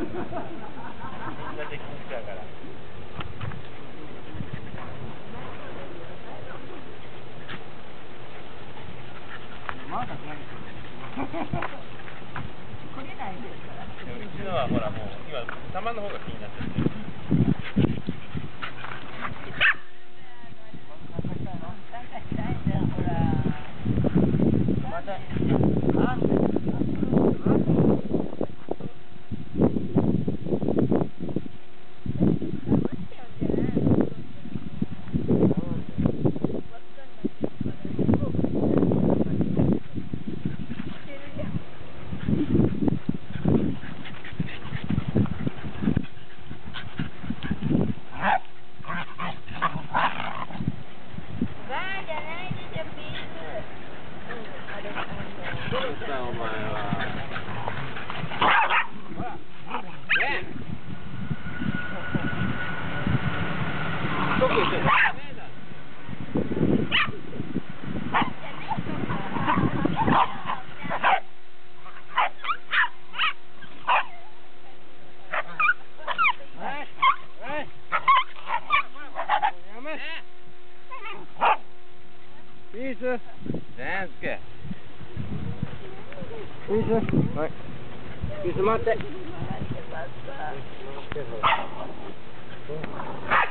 なできんちゃうから。 まだ投げてる。 来れないですから。 うちのはほらもう今球の方が気になっちゃってる。 どうしたお前は。ねどこ行ってんの。ピース全助ピースはいピース待って。